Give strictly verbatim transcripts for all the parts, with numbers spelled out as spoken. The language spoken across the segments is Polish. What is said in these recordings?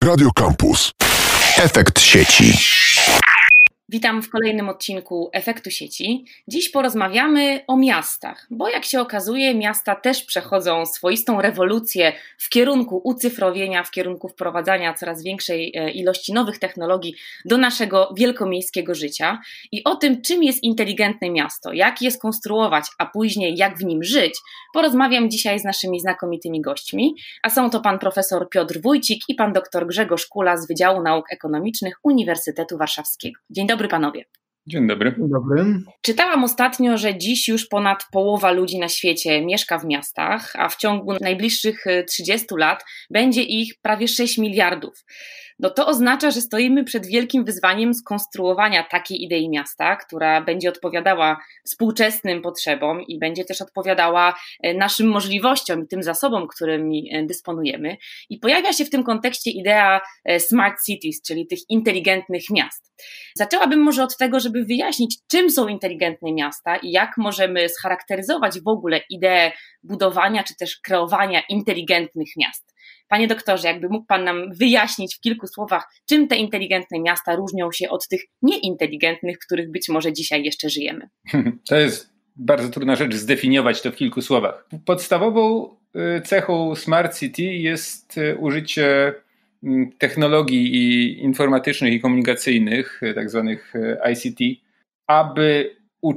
Radio Campus. Efekt sieci. Witam w kolejnym odcinku Efektu Sieci. Dziś porozmawiamy o miastach, bo jak się okazuje, miasta też przechodzą swoistą rewolucję w kierunku ucyfrowienia, w kierunku wprowadzania coraz większej ilości nowych technologii do naszego wielkomiejskiego życia. I o tym, czym jest inteligentne miasto, jak je skonstruować, a później jak w nim żyć, porozmawiam dzisiaj z naszymi znakomitymi gośćmi, a są to pan profesor Piotr Wójcik i pan doktor Grzegorz Kula z Wydziału Nauk Ekonomicznych Uniwersytetu Warszawskiego. Dzień dobry panowie. Dzień dobry. Dzień dobry. Czytałam ostatnio, że dziś już ponad połowa ludzi na świecie mieszka w miastach, a w ciągu najbliższych trzydziestu lat będzie ich prawie sześć miliardów. No to oznacza, że stoimy przed wielkim wyzwaniem skonstruowania takiej idei miasta, która będzie odpowiadała współczesnym potrzebom i będzie też odpowiadała naszym możliwościom i tym zasobom, którymi dysponujemy. I pojawia się w tym kontekście idea smart cities, czyli tych inteligentnych miast. Zaczęłabym może od tego, żeby wyjaśnić, czym są inteligentne miasta i jak możemy scharakteryzować w ogóle ideę budowania czy też kreowania inteligentnych miast. Panie doktorze, jakby mógł pan nam wyjaśnić w kilku słowach, czym te inteligentne miasta różnią się od tych nieinteligentnych, w których być może dzisiaj jeszcze żyjemy? To jest bardzo trudna rzecz zdefiniować to w kilku słowach. Podstawową cechą Smart City jest użycie technologii informatycznych i komunikacyjnych, tak zwanych I C T, aby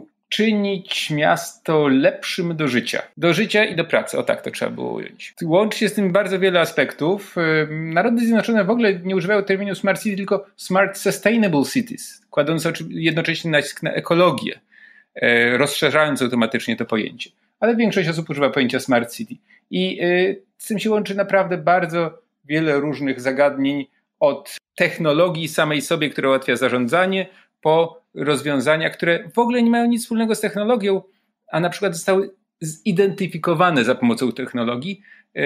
uczynić miasto lepszym do życia. Do życia i do pracy. O tak to trzeba było ująć. Łączy się z tym bardzo wiele aspektów. Narody Zjednoczone w ogóle nie używają terminu Smart City, tylko Smart Sustainable Cities, kładąc jednocześnie nacisk na ekologię, rozszerzając automatycznie to pojęcie. Ale większość osób używa pojęcia Smart City. I z tym się łączy naprawdę bardzo wiele różnych zagadnień, od technologii samej sobie, która ułatwia zarządzanie, po rozwiązania, które w ogóle nie mają nic wspólnego z technologią, a na przykład zostały zidentyfikowane za pomocą technologii.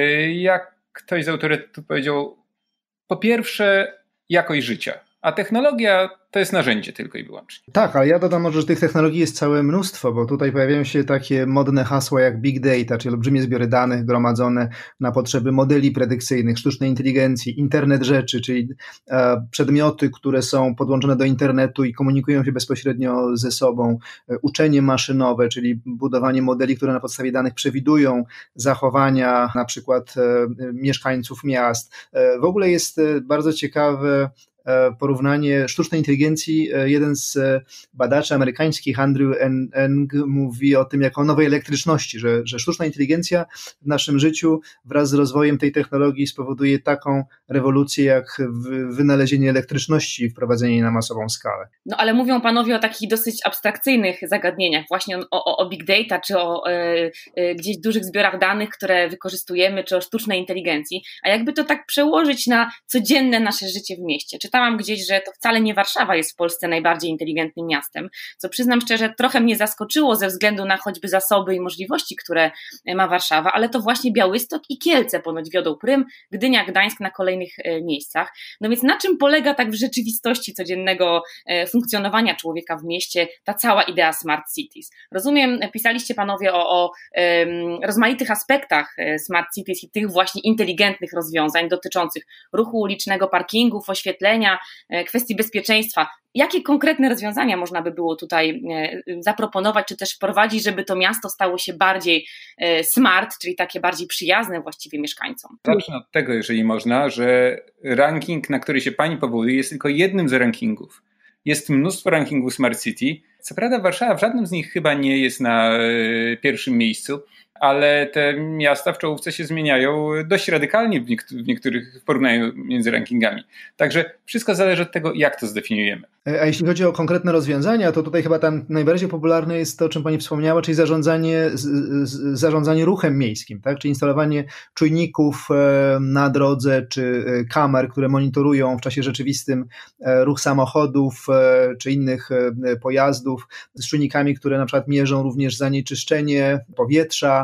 Jak ktoś z autorytetu powiedział, po pierwsze jakość życia, a technologia to jest narzędzie tylko i wyłącznie. Tak, ale ja dodam może, że tych technologii jest całe mnóstwo, bo tutaj pojawiają się takie modne hasła jak big data, czyli olbrzymie zbiory danych gromadzone na potrzeby modeli predykcyjnych, sztucznej inteligencji, internet rzeczy, czyli e, przedmioty, które są podłączone do internetu i komunikują się bezpośrednio ze sobą, e, uczenie maszynowe, czyli budowanie modeli, które na podstawie danych przewidują zachowania na przykład e, mieszkańców miast. E, w ogóle jest e, bardzo ciekawe porównanie sztucznej inteligencji. Jeden z badaczy amerykańskich, Andrew Ng, mówi o tym jako o nowej elektryczności, że, że sztuczna inteligencja w naszym życiu wraz z rozwojem tej technologii spowoduje taką rewolucję jak wynalezienie elektryczności i wprowadzenie jej na masową skalę. No ale mówią panowie o takich dosyć abstrakcyjnych zagadnieniach, właśnie o, o, o big data, czy o e, e, gdzieś dużych zbiorach danych, które wykorzystujemy, czy o sztucznej inteligencji, a jakby to tak przełożyć na codzienne nasze życie w mieście. Czytałam gdzieś, że to wcale nie Warszawa jest w Polsce najbardziej inteligentnym miastem, co przyznam szczerze trochę mnie zaskoczyło ze względu na choćby zasoby i możliwości, które ma Warszawa, ale to właśnie Białystok i Kielce ponoć wiodą prym, Gdynia, Gdańsk na kolejnych miejscach. No więc na czym polega tak w rzeczywistości codziennego funkcjonowania człowieka w mieście ta cała idea Smart Cities? Rozumiem, pisaliście panowie o, o um, rozmaitych aspektach Smart Cities i tych właśnie inteligentnych rozwiązań dotyczących ruchu ulicznego, parkingów, oświetlenia, kwestii bezpieczeństwa. Jakie konkretne rozwiązania można by było tutaj zaproponować, czy też wprowadzić, żeby to miasto stało się bardziej smart, czyli takie bardziej przyjazne właściwie mieszkańcom? Zacznę od tego, jeżeli można, że ranking, na który się pani powołuje, jest tylko jednym z rankingów. Jest mnóstwo rankingów Smart City. Co prawda Warszawa w żadnym z nich chyba nie jest na pierwszym miejscu, ale te miasta w czołówce się zmieniają dość radykalnie w, niekt- w niektórych w porównaniu między rankingami. Także wszystko zależy od tego, jak to zdefiniujemy. A jeśli chodzi o konkretne rozwiązania, to tutaj chyba tam najbardziej popularne jest to, o czym pani wspomniała, czyli zarządzanie, z, z, zarządzanie ruchem miejskim, tak? Czyli instalowanie czujników na drodze, czy kamer, które monitorują w czasie rzeczywistym ruch samochodów, czy innych pojazdów, z czujnikami, które na przykład mierzą również zanieczyszczenie powietrza,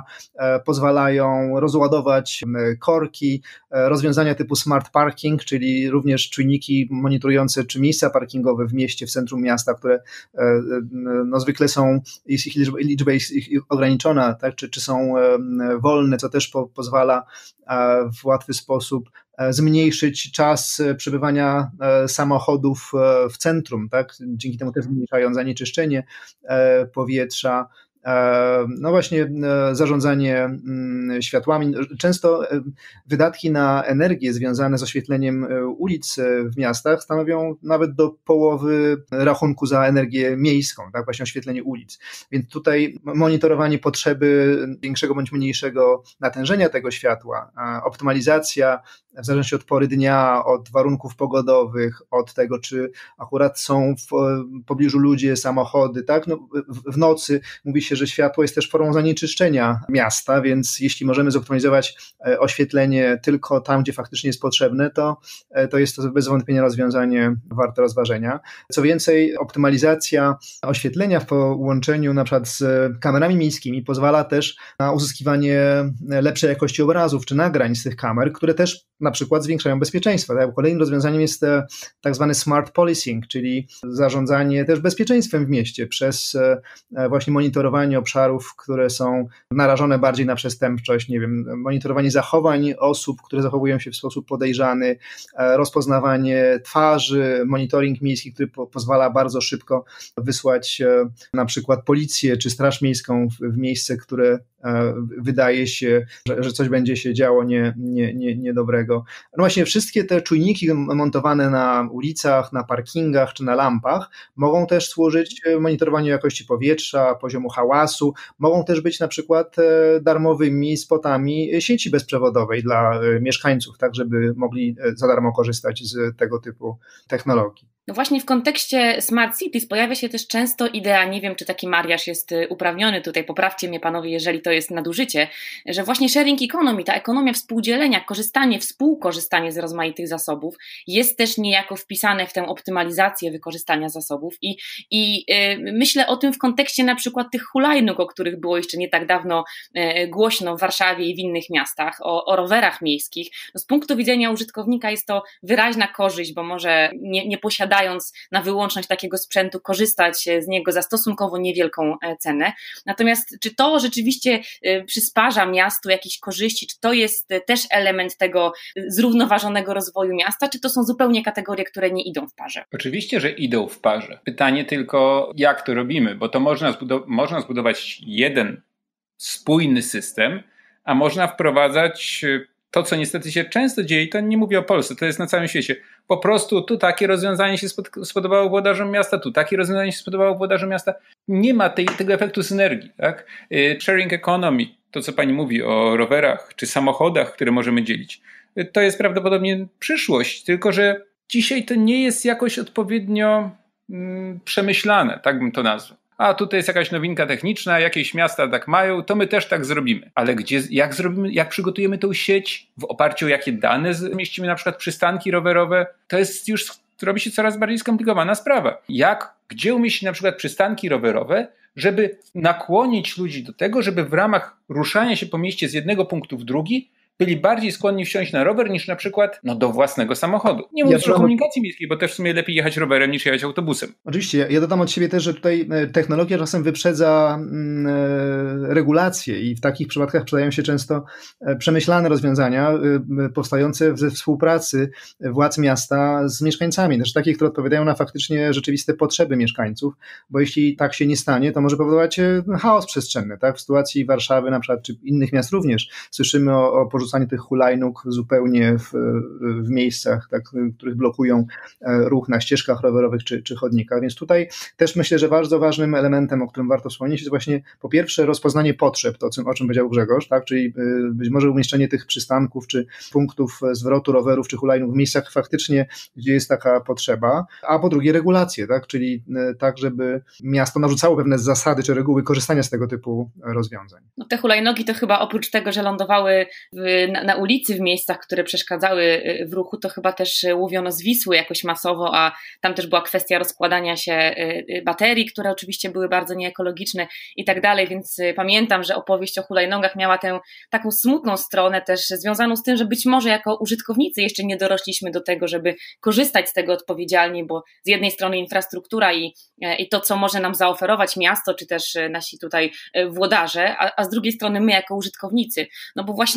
pozwalają rozładować korki, rozwiązania typu smart parking, czyli również czujniki monitorujące, czy miejsca parkingowe w mieście, w centrum miasta, które no, zwykle są, jest ich liczba, liczba jest ich ograniczona, tak? czy, czy są wolne, co też po, pozwala w łatwy sposób zmniejszyć czas przebywania samochodów w centrum, tak? Dzięki temu też zmniejszają zanieczyszczenie powietrza. No właśnie zarządzanie światłami. Często wydatki na energię związane z oświetleniem ulic w miastach stanowią nawet do połowy rachunku za energię miejską, tak, właśnie oświetlenie ulic. Więc tutaj monitorowanie potrzeby większego bądź mniejszego natężenia tego światła, optymalizacja w zależności od pory dnia, od warunków pogodowych, od tego, czy akurat są w pobliżu ludzie, samochody, tak? No, w, w nocy mówi się, że światło jest też formą zanieczyszczenia miasta, więc jeśli możemy zoptymalizować oświetlenie tylko tam, gdzie faktycznie jest potrzebne, to, to jest to bez wątpienia rozwiązanie warte rozważenia. Co więcej, optymalizacja oświetlenia w połączeniu na przykład z kamerami miejskimi pozwala też na uzyskiwanie lepszej jakości obrazów czy nagrań z tych kamer, które też na przykład zwiększają bezpieczeństwo. Tak? Kolejnym rozwiązaniem jest tak zwany smart policing, czyli zarządzanie też bezpieczeństwem w mieście przez właśnie monitorowanie obszarów, które są narażone bardziej na przestępczość, nie wiem, monitorowanie zachowań osób, które zachowują się w sposób podejrzany, rozpoznawanie twarzy, monitoring miejski, który po- pozwala bardzo szybko wysłać na przykład policję czy straż miejską w, w miejsce, które wydaje się, że, że coś będzie się działo nie, nie, nie, niedobrego. No właśnie wszystkie te czujniki montowane na ulicach, na parkingach czy na lampach mogą też służyć monitorowaniu jakości powietrza, poziomu hałasu, mogą też być na przykład darmowymi spotami sieci bezprzewodowej dla mieszkańców, tak żeby mogli za darmo korzystać z tego typu technologii. No właśnie w kontekście Smart Cities pojawia się też często idea, nie wiem czy taki mariaż jest uprawniony, tutaj poprawcie mnie panowie, jeżeli to jest nadużycie, że właśnie sharing economy, ta ekonomia współdzielenia, korzystanie, współkorzystanie z rozmaitych zasobów jest też niejako wpisane w tę optymalizację wykorzystania zasobów i, i yy, myślę o tym w kontekście na przykład tych hulajnóg, o których było jeszcze nie tak dawno yy, głośno w Warszawie i w innych miastach, o, o rowerach miejskich. No, z punktu widzenia użytkownika jest to wyraźna korzyść, bo może nie, nie posiada dając na wyłączność takiego sprzętu, korzystać z niego za stosunkowo niewielką cenę. Natomiast czy to rzeczywiście przysparza miastu jakieś korzyści, czy to jest też element tego zrównoważonego rozwoju miasta, czy to są zupełnie kategorie, które nie idą w parze? Oczywiście, że idą w parze. Pytanie tylko, jak to robimy, bo to można, zbudow- można zbudować jeden spójny system, a można wprowadzać to, co niestety się często dzieje, to nie mówię o Polsce, to jest na całym świecie. Po prostu tu takie rozwiązanie się spodobało włodarzom miasta, tu takie rozwiązanie się spodobało włodarzom miasta. Nie ma tej, tego efektu synergii. Tak? Sharing economy, to co pani mówi o rowerach czy samochodach, które możemy dzielić, to jest prawdopodobnie przyszłość, tylko że dzisiaj to nie jest jakoś odpowiednio mm, przemyślane, tak bym to nazwał. A tutaj jest jakaś nowinka techniczna, jakieś miasta tak mają, to my też tak zrobimy. Ale gdzie, jak zrobimy, jak przygotujemy tą sieć, w oparciu o jakie dane zmieścimy na przykład przystanki rowerowe, to jest już, robi się coraz bardziej skomplikowana sprawa. Jak, gdzie umieścić na przykład przystanki rowerowe, żeby nakłonić ludzi do tego, żeby w ramach ruszania się po mieście z jednego punktu w drugi byli bardziej skłonni wsiąść na rower niż na przykład no, do własnego samochodu. Nie mówiąc ja o komunikacji miejskiej, bo też w sumie lepiej jechać rowerem niż jechać autobusem. Oczywiście, ja dodam od siebie też, że tutaj technologia czasem wyprzedza e, regulacje i w takich przypadkach przydają się często przemyślane rozwiązania e, powstające ze współpracy władz miasta z mieszkańcami, też takie, które odpowiadają na faktycznie rzeczywiste potrzeby mieszkańców, bo jeśli tak się nie stanie, to może powodować chaos przestrzenny. Tak? W sytuacji Warszawy na przykład, czy innych miast również słyszymy o, o porzucaniu tych hulajnóg zupełnie w, w miejscach, tak, których blokują ruch na ścieżkach rowerowych czy, czy chodnikach. Więc tutaj też myślę, że bardzo ważnym elementem, o którym warto wspomnieć, jest właśnie po pierwsze rozpoznanie potrzeb, to o czym powiedział Grzegorz, tak, czyli być może umieszczenie tych przystanków czy punktów zwrotu rowerów czy hulajnóg w miejscach faktycznie, gdzie jest taka potrzeba, a po drugie regulacje, tak, czyli tak, żeby miasto narzucało pewne zasady czy reguły korzystania z tego typu rozwiązań. No te hulajnogi to chyba oprócz tego, że lądowały w Na, na ulicy w miejscach, które przeszkadzały w ruchu, to chyba też łowiono z Wisły jakoś masowo, a tam też była kwestia rozkładania się baterii, które oczywiście były bardzo nieekologiczne i tak dalej, więc pamiętam, że opowieść o hulajnogach miała tę taką smutną stronę też związaną z tym, że być może jako użytkownicy jeszcze nie dorośliśmy do tego, żeby korzystać z tego odpowiedzialnie, bo z jednej strony infrastruktura i, i to, co może nam zaoferować miasto, czy też nasi tutaj włodarze, a, a z drugiej strony my jako użytkownicy, no bo właśnie panowie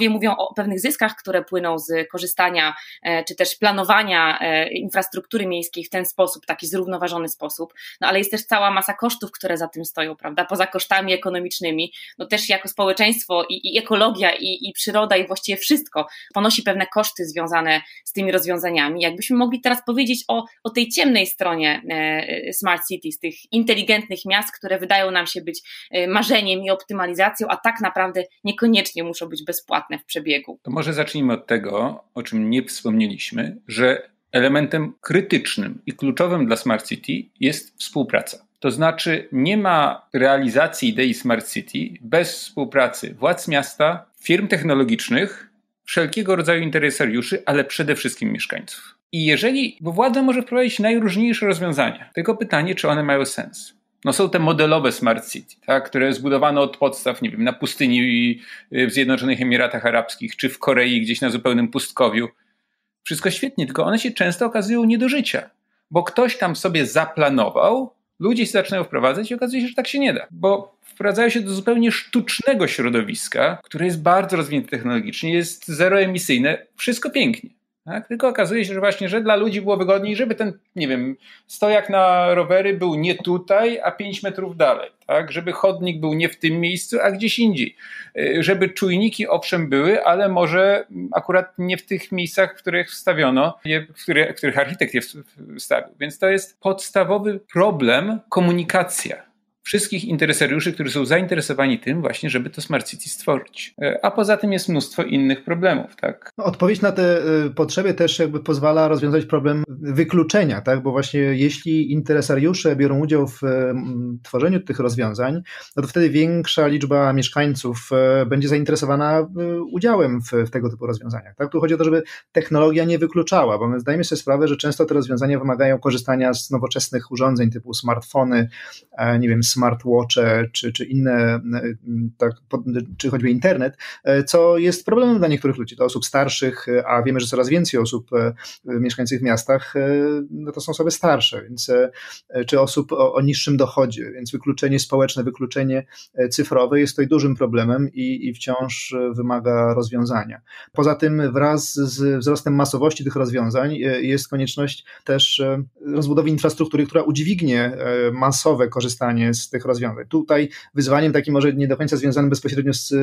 panowie mówią o pewnych zyskach, które płyną z korzystania czy też planowania infrastruktury miejskiej w ten sposób, taki zrównoważony sposób, no ale jest też cała masa kosztów, które za tym stoją, prawda, poza kosztami ekonomicznymi, no też jako społeczeństwo i, i ekologia i, i przyroda i właściwie wszystko ponosi pewne koszty związane z tymi rozwiązaniami. Jakbyśmy mogli teraz powiedzieć o, o tej ciemnej stronie e, Smart Cities, tych inteligentnych miast, które wydają nam się być e, marzeniem i optymalizacją, a tak naprawdę niekoniecznie muszą być bezpłatne w przebiegu. To może zacznijmy od tego, o czym nie wspomnieliśmy, że elementem krytycznym i kluczowym dla Smart City jest współpraca. To znaczy nie ma realizacji idei Smart City bez współpracy władz miasta, firm technologicznych, wszelkiego rodzaju interesariuszy, ale przede wszystkim mieszkańców. I jeżeli, bo władza może wprowadzić najróżniejsze rozwiązania, tylko pytanie, czy one mają sens. No są te modelowe Smart City, tak, które zbudowano od podstaw, nie wiem, na pustyni w Zjednoczonych Emiratach Arabskich, czy w Korei, gdzieś na zupełnym pustkowiu. Wszystko świetnie, tylko one się często okazują nie do życia, bo ktoś tam sobie zaplanował, ludzie się zaczynają wprowadzać i okazuje się, że tak się nie da, bo wprowadzają się do zupełnie sztucznego środowiska, które jest bardzo rozwinięte technologicznie, jest zeroemisyjne, wszystko pięknie. Tak? Tylko okazuje się, że właśnie, że dla ludzi było wygodniej, żeby ten, nie wiem, stojak na rowery był nie tutaj, a pięć metrów dalej. Tak? Żeby chodnik był nie w tym miejscu, a gdzieś indziej. Żeby czujniki owszem były, ale może akurat nie w tych miejscach, w których wstawiono, w których, w których architekt je wstawił. Więc to jest podstawowy problem, komunikacja wszystkich interesariuszy, którzy są zainteresowani tym właśnie, żeby to Smart City stworzyć. A poza tym jest mnóstwo innych problemów, tak? Odpowiedź na te potrzeby też jakby pozwala rozwiązać problem wykluczenia, tak? Bo właśnie jeśli interesariusze biorą udział w tworzeniu tych rozwiązań, no to wtedy większa liczba mieszkańców będzie zainteresowana udziałem w, w tego typu rozwiązaniach, tak? Tu chodzi o to, żeby technologia nie wykluczała, bo my zdajemy sobie sprawę, że często te rozwiązania wymagają korzystania z nowoczesnych urządzeń typu smartfony, nie wiem, smartwatche czy, czy inne, tak, czy choćby internet, co jest problemem dla niektórych ludzi, to osób starszych, a wiemy, że coraz więcej osób mieszkających w miastach, no to są osoby starsze, więc, czy osób o, o niższym dochodzie, więc wykluczenie społeczne, wykluczenie cyfrowe jest tutaj dużym problemem i, i wciąż wymaga rozwiązania. Poza tym wraz z wzrostem masowości tych rozwiązań jest konieczność też rozbudowy infrastruktury, która udźwignie masowe korzystanie z tych rozwiązań. Tutaj wyzwaniem takim może nie do końca związanym bezpośrednio z,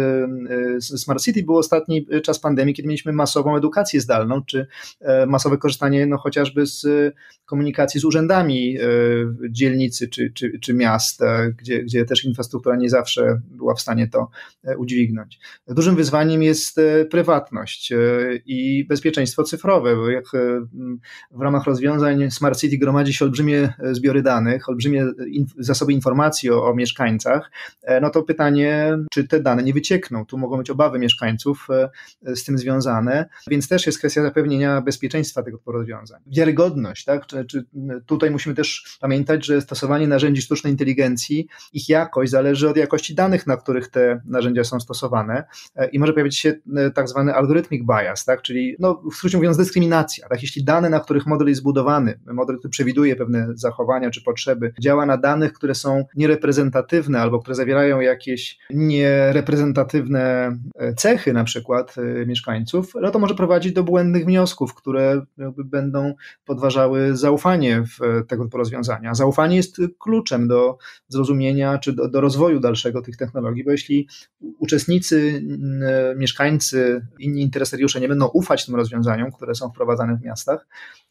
z Smart City był ostatni czas pandemii, kiedy mieliśmy masową edukację zdalną, czy masowe korzystanie no, chociażby z komunikacji z urzędami dzielnicy czy, czy, czy miast, gdzie, gdzie też infrastruktura nie zawsze była w stanie to udźwignąć. Dużym wyzwaniem jest prywatność i bezpieczeństwo cyfrowe, bo jak w ramach rozwiązań Smart City gromadzi się olbrzymie zbiory danych, olbrzymie zasoby informacji o, o mieszkańcach, no to pytanie, czy te dane nie wyciekną. Tu mogą być obawy mieszkańców z tym związane, więc też jest kwestia zapewnienia bezpieczeństwa tego typu rozwiązań. Wiarygodność, tak? Czy, czy tutaj musimy też pamiętać, że stosowanie narzędzi sztucznej inteligencji, ich jakość zależy od jakości danych, na których te narzędzia są stosowane i może pojawić się tak zwany algorithmic bias, tak? Czyli no, w skrócie mówiąc dyskryminacja. Tak? Jeśli dane, na których model jest zbudowany, model, który przewiduje pewne zachowania czy potrzeby, działa na danych, które są niereprezentatywne albo które zawierają jakieś niereprezentatywne cechy na przykład mieszkańców, no to może prowadzić do błędnych wniosków, które będą podważały zaufanie w tego typu rozwiązania. Zaufanie jest kluczem do zrozumienia czy do, do rozwoju dalszego tych technologii, bo jeśli uczestnicy, mieszkańcy, inni interesariusze nie będą ufać tym rozwiązaniom, które są wprowadzane w miastach,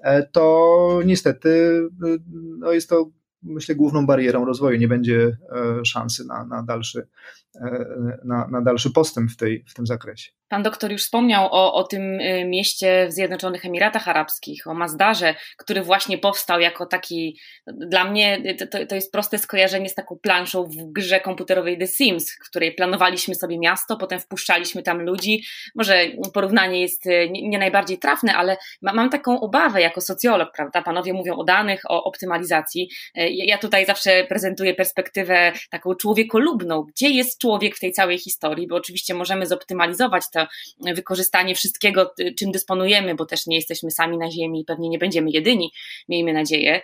to niestety no jest to, myślę, główną barierą rozwoju. Nie będzie szansy na, na, dalszy, na, na dalszy postęp w, tej, w tym zakresie. Pan doktor już wspomniał o, o tym mieście w Zjednoczonych Emiratach Arabskich, o Masdarze, który właśnie powstał jako taki, dla mnie to, to jest proste skojarzenie z taką planszą w grze komputerowej The Sims, w której planowaliśmy sobie miasto, potem wpuszczaliśmy tam ludzi. Może porównanie jest nie, nie najbardziej trafne, ale ma, mam taką obawę jako socjolog, prawda? Panowie mówią o danych, o optymalizacji. Ja tutaj zawsze prezentuję perspektywę taką człowiekolubną. Gdzie jest człowiek? człowiek w tej całej historii, bo oczywiście możemy zoptymalizować to wykorzystanie wszystkiego, czym dysponujemy, bo też nie jesteśmy sami na ziemi i pewnie nie będziemy jedyni, miejmy nadzieję,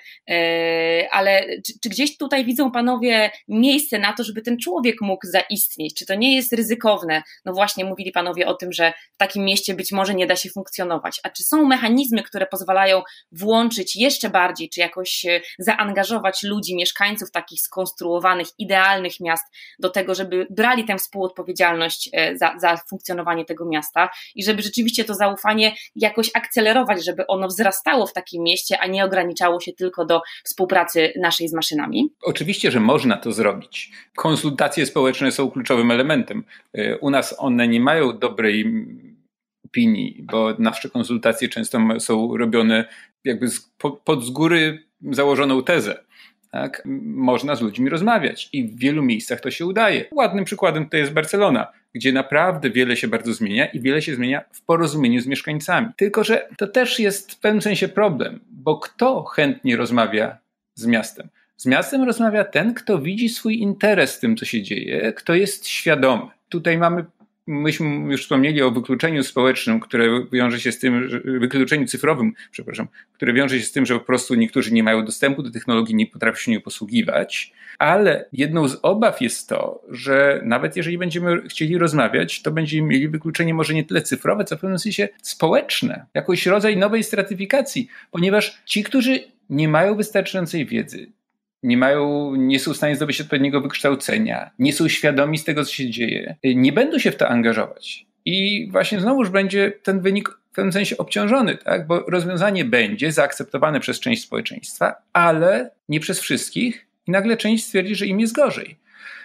ale czy, czy gdzieś tutaj widzą panowie miejsce na to, żeby ten człowiek mógł zaistnieć? Czy to nie jest ryzykowne? No właśnie mówili panowie o tym, że w takim mieście być może nie da się funkcjonować. A czy są mechanizmy, które pozwalają włączyć jeszcze bardziej, czy jakoś zaangażować ludzi, mieszkańców takich skonstruowanych, idealnych miast do tego, żeby brali tę współodpowiedzialność za, za funkcjonowanie tego miasta i żeby rzeczywiście to zaufanie jakoś akcelerować, żeby ono wzrastało w takim mieście, a nie ograniczało się tylko do współpracy naszej z maszynami? Oczywiście, że można to zrobić. Konsultacje społeczne są kluczowym elementem. U nas one nie mają dobrej opinii, bo nasze konsultacje często są robione jakby z, pod z góry założoną tezę. Tak? Można z ludźmi rozmawiać i w wielu miejscach to się udaje. Ładnym przykładem tutaj jest Barcelona, gdzie naprawdę wiele się bardzo zmienia i wiele się zmienia w porozumieniu z mieszkańcami. Tylko że to też jest w pewnym sensie problem, bo kto chętnie rozmawia z miastem? Z miastem rozmawia ten, kto widzi swój interes w tym, co się dzieje, kto jest świadomy. Tutaj mamy, myśmy już wspomnieli o wykluczeniu społecznym, które wiąże się z tym, że, wykluczeniu cyfrowym, przepraszam, które wiąże się z tym, że po prostu niektórzy nie mają dostępu do technologii, nie potrafią się nią posługiwać, ale jedną z obaw jest to, że nawet jeżeli będziemy chcieli rozmawiać, to będziemy mieli wykluczenie może nie tyle cyfrowe, co w pewnym sensie społeczne, jakiś rodzaj nowej stratyfikacji, ponieważ ci, którzy nie mają wystarczającej wiedzy, nie mają, nie są w stanie zdobyć odpowiedniego wykształcenia, nie są świadomi z tego, co się dzieje, nie będą się w to angażować. I właśnie znowuż będzie ten wynik w pewnym sensie obciążony, tak? Bo rozwiązanie będzie zaakceptowane przez część społeczeństwa, ale nie przez wszystkich i nagle część stwierdzi, że im jest gorzej.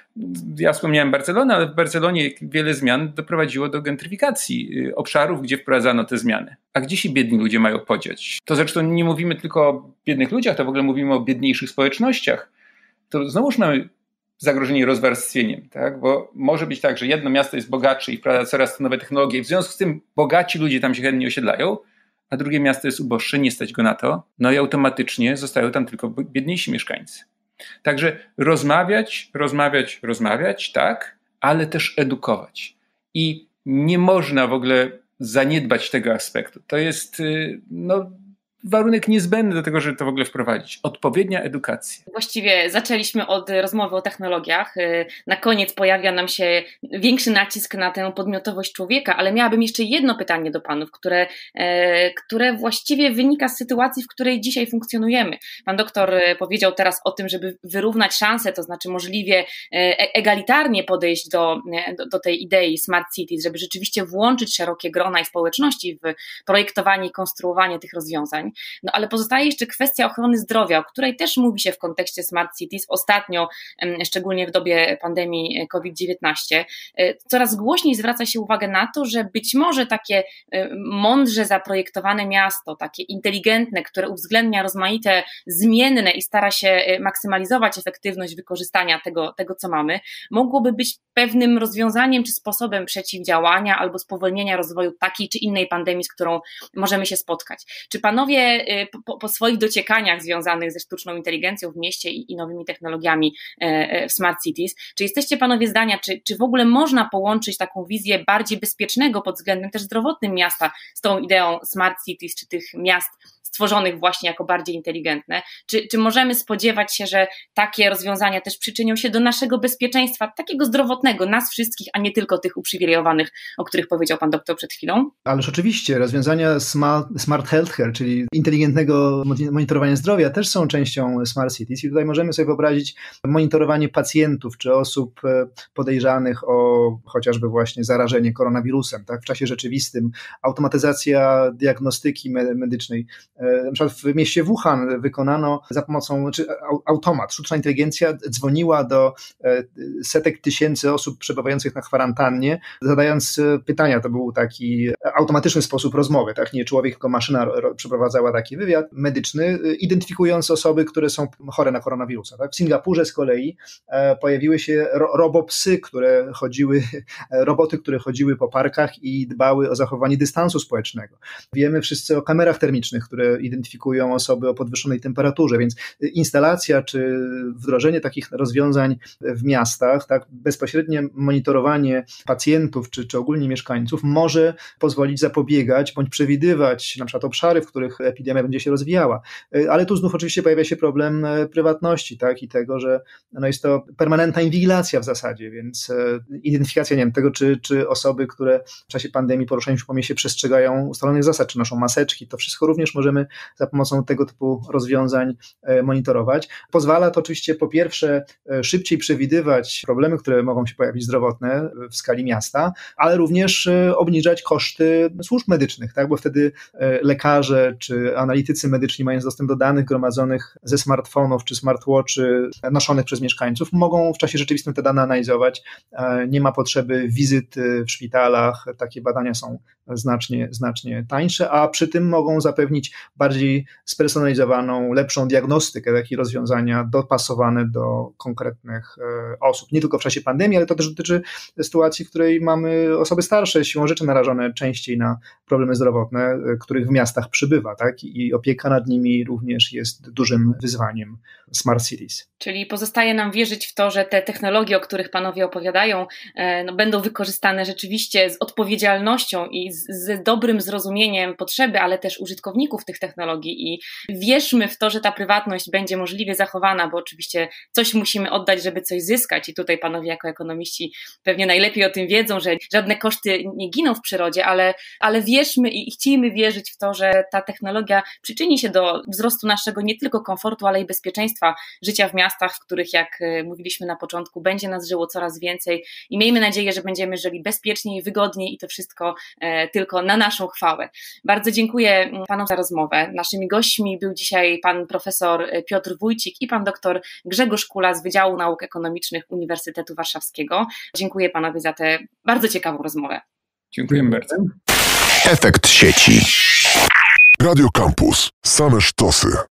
Ja wspomniałem Barcelonę, ale w Barcelonie wiele zmian doprowadziło do gentryfikacji obszarów, gdzie wprowadzano te zmiany. A gdzie się biedni ludzie mają podziać? To zresztą nie mówimy tylko o biednych ludziach, to w ogóle mówimy o biedniejszych społecznościach. To znowuż mamy zagrożenie rozwarstwieniem, tak? Bo może być tak, że jedno miasto jest bogatsze i wprowadza coraz to nowe technologie i w związku z tym bogaci ludzie tam się chętnie osiedlają, a drugie miasto jest uboższe, nie stać go na to, no i automatycznie zostają tam tylko biedniejsi mieszkańcy. Także rozmawiać, rozmawiać, rozmawiać, tak, ale też edukować. I nie można w ogóle zaniedbać tego aspektu. To jest no, warunek niezbędny do tego, żeby to w ogóle wprowadzić. Odpowiednia edukacja. Właściwie zaczęliśmy od rozmowy o technologiach. Na koniec pojawia nam się większy nacisk na tę podmiotowość człowieka, ale miałabym jeszcze jedno pytanie do panów, które, które właściwie wynika z sytuacji, w której dzisiaj funkcjonujemy. Pan doktor powiedział teraz o tym, żeby wyrównać szanse, to znaczy możliwie egalitarnie podejść do, do, do tej idei Smart Cities, żeby rzeczywiście włączyć szerokie grona i społeczności w projektowanie i konstruowanie tych rozwiązań. No ale pozostaje jeszcze kwestia ochrony zdrowia, o której też mówi się w kontekście Smart Cities ostatnio, szczególnie w dobie pandemii COVID dziewiętnaście. Coraz głośniej zwraca się uwagę na to, że być może takie mądrze zaprojektowane miasto, takie inteligentne, które uwzględnia rozmaite zmienne i stara się maksymalizować efektywność wykorzystania tego, tego co mamy, mogłoby być pewnym rozwiązaniem czy sposobem przeciwdziałania albo spowolnienia rozwoju takiej czy innej pandemii, z którą możemy się spotkać. Czy panowie po, po swoich dociekaniach związanych ze sztuczną inteligencją w mieście i, i nowymi technologiami w Smart Cities, czy jesteście panowie zdania, czy, czy w ogóle można połączyć taką wizję bardziej bezpiecznego pod względem też zdrowotnym miasta z tą ideą Smart Cities, czy tych miast stworzonych właśnie jako bardziej inteligentne? Czy, czy możemy spodziewać się, że takie rozwiązania też przyczynią się do naszego bezpieczeństwa, takiego zdrowotnego, nas wszystkich, a nie tylko tych uprzywilejowanych, o których powiedział pan doktor przed chwilą? Ależ oczywiście, rozwiązania smart, smart healthcare, czyli inteligentnego monitorowania zdrowia, też są częścią Smart Cities i tutaj możemy sobie wyobrazić monitorowanie pacjentów czy osób podejrzanych o chociażby właśnie zarażenie koronawirusem, tak, w czasie rzeczywistym, automatyzacja diagnostyki medycznej. Na przykład w mieście Wuhan wykonano za pomocą, czy automat, sztuczna inteligencja dzwoniła do setek tysięcy osób przebywających na kwarantannie, zadając pytania. To był taki automatyczny sposób rozmowy, tak? Nie człowiek, tylko maszyna przeprowadzała taki wywiad medyczny, identyfikując osoby, które są chore na koronawirusa. Tak? W Singapurze z kolei pojawiły się ro- robopsy, które chodziły, roboty, które chodziły po parkach i dbały o zachowanie dystansu społecznego. Wiemy wszyscy o kamerach termicznych, które identyfikują osoby o podwyższonej temperaturze, więc instalacja czy wdrożenie takich rozwiązań w miastach, tak, bezpośrednie monitorowanie pacjentów czy, czy ogólnie mieszkańców może pozwolić zapobiegać bądź przewidywać na przykład obszary, w których epidemia będzie się rozwijała. Ale tu znów oczywiście pojawia się problem prywatności, tak, i tego, że no jest to permanentna inwigilacja w zasadzie, więc identyfikacja, nie wiem, tego, czy, czy osoby, które w czasie pandemii poruszają się po mieście, przestrzegają ustalonych zasad, czy noszą maseczki, to wszystko również możemy za pomocą tego typu rozwiązań monitorować. Pozwala to oczywiście po pierwsze szybciej przewidywać problemy, które mogą się pojawić zdrowotne w skali miasta, ale również obniżać koszty służb medycznych, tak, bo wtedy lekarze czy analitycy medyczni, mając dostęp do danych gromadzonych ze smartfonów czy smartwatchy noszonych przez mieszkańców, mogą w czasie rzeczywistym te dane analizować. Nie ma potrzeby wizyt w szpitalach, takie badania są znacznie, znacznie tańsze, a przy tym mogą zapewnić bardziej spersonalizowaną, lepszą diagnostykę, takie rozwiązania dopasowane do konkretnych osób. Nie tylko w czasie pandemii, ale to też dotyczy sytuacji, w której mamy osoby starsze, siłą rzeczy narażone częściej na problemy zdrowotne, których w miastach przybywa, tak? I opieka nad nimi również jest dużym wyzwaniem Smart Cities. Czyli pozostaje nam wierzyć w to, że te technologie, o których panowie opowiadają, no, będą wykorzystane rzeczywiście z odpowiedzialnością i z, z dobrym zrozumieniem potrzeby, ale też użytkowników tych technologii i wierzmy w to, że ta prywatność będzie możliwie zachowana, bo oczywiście coś musimy oddać, żeby coś zyskać i tutaj panowie jako ekonomiści pewnie najlepiej o tym wiedzą, że żadne koszty nie giną w przyrodzie, ale, ale wierzmy i chcielibyśmy wierzyć w to, że ta technologia przyczyni się do wzrostu naszego nie tylko komfortu, ale i bezpieczeństwa życia w miastach, w których, jak mówiliśmy na początku, będzie nas żyło coraz więcej i miejmy nadzieję, że będziemy żyli bezpieczniej, wygodniej i to wszystko e, tylko na naszą chwałę. Bardzo dziękuję panom za rozmowę. Naszymi gośćmi był dzisiaj pan profesor Piotr Wójcik i pan doktor Grzegorz Kula z Wydziału Nauk Ekonomicznych Uniwersytetu Warszawskiego. Dziękuję panowie za tę bardzo ciekawą rozmowę. Dziękuję bardzo. Efekt sieci. Radio Campus. Same sztosy.